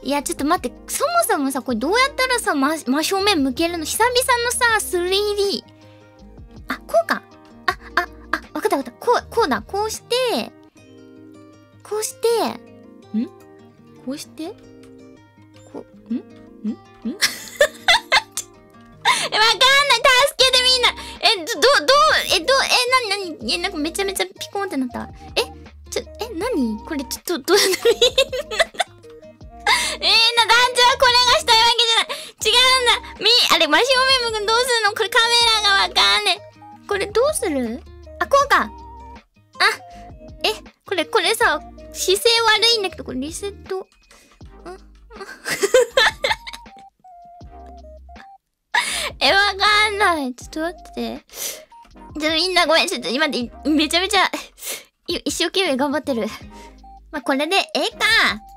いや、ちょっと待って、そもそもさ、これどうやったらさ、真正面向けるの？久々のさ、3D。あ、こうか。わかったわかった。こうだ。こうして、こうして、こうして、わかんない。助けてみんな。なんかめちゃめちゃピコンってなった。何これちょっと、みんな、団長はこれがしたいわけじゃない。違うんだ。あれ、真正面向くどうするの？これカメラがわかんねえ。これどうする？あ、こうか。これさ、姿勢悪いんだけど、これリセット。わかんない。ちょっと待って。みんなごめん。ちょっと今でめちゃめちゃ一生懸命頑張ってる。まあ、これで、か。